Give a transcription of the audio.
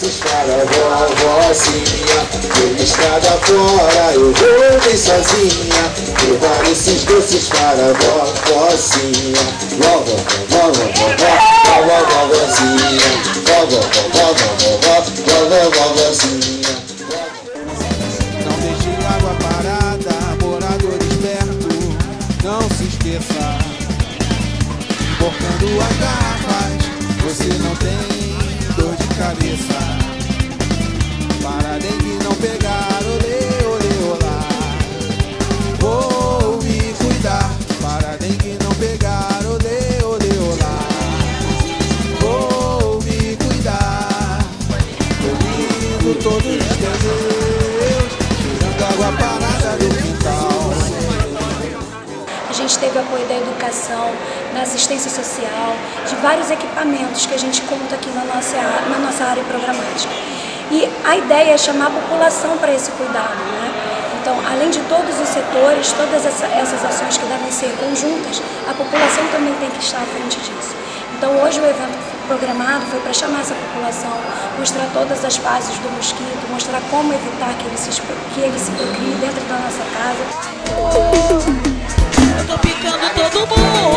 doces para a vovozinha. Pela estrada fora eu vou bem sozinha, levar esses doces para a vovozinha. Vovó, vovó, vovó, vovozinha. Vovó, vovó, vovó, vovozinha. Não deixe água parada, moradores perto, não se esqueça. Emborcando as garrafas, você não tem dor de cabeça. Para a dengue não pegar, olê, olê, olá. Vou me cuidar, para a dengue não pegar, olê, olê, olá. Vou me cuidar, ouvindo todos os desejos, tirando água parada do quintal. A gente teve apoio da educação, da assistência social, de vários equipamentos que a gente conta aqui na nossa área programática. E a ideia é chamar a população para esse cuidado, né? Então, além de todos os setores, todas essas ações que devem ser conjuntas, a população também tem que estar à frente disso. Então, hoje o evento programado foi para chamar essa população, mostrar todas as fases do mosquito, mostrar como evitar que ele se procrie dentro da nossa casa. Eu tô picando todo mundo.